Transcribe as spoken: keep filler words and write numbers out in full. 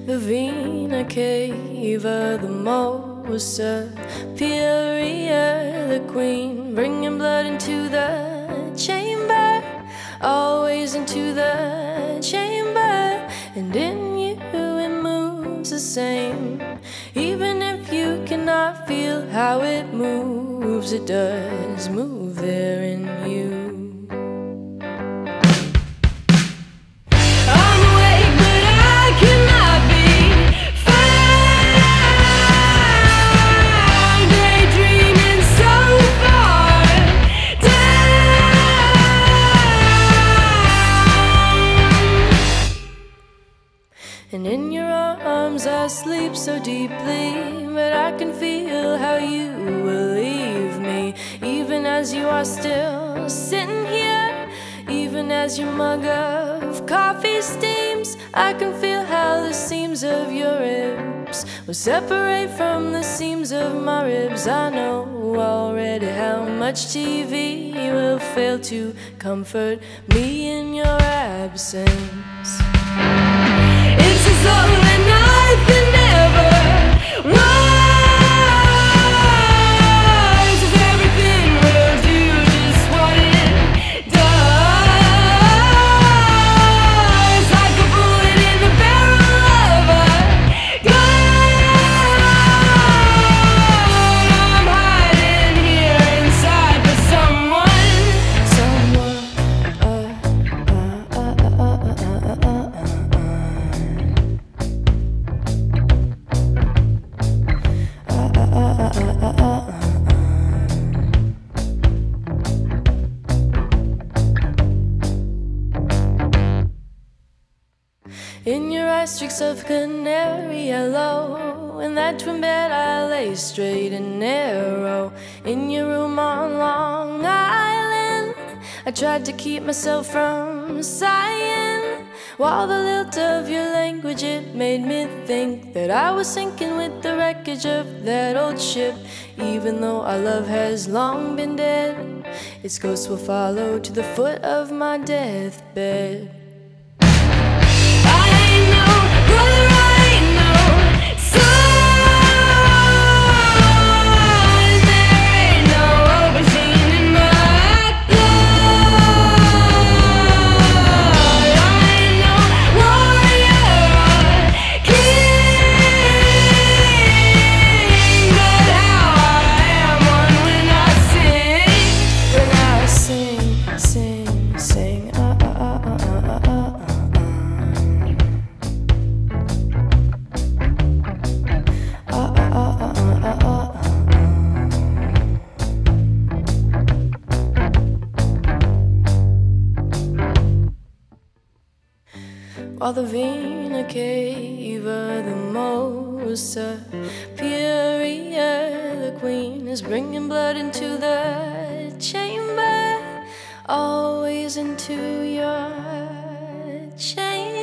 the Vina Cava, the Mosa, Superior, the Queen, bringing blood into the chamber, always into the chamber, and in you it moves the same. Even if you cannot feel how it moves, it does move there in you. And in your arms I sleep so deeply, but I can feel how you will leave me. Even as you are still sitting here, even as your mug of coffee steams, I can feel how the seams of your ribs will separate from the seams of my ribs. I know already how much T V will fail to comfort me in your absence. It's as though that nothing ever was, as everything will do just what it does, like a bullet in the barrel of a gun. I'm hiding here inside for someone, someone, uh, uh, uh, uh, uh, uh, uh, uh. In your eyes, streaks of canary yellow. In that twin bed I lay straight and narrow. In your room on Long Island, I tried to keep myself from sighing, while the lilt of your language, it made me think that I was sinking with the wreckage of that old ship. Even though our love has long been dead, its ghost will follow to the foot of my deathbed. While the Vina Cava, the Mosa, Superior, the Queen, is bringing blood into the chamber, always into your chamber.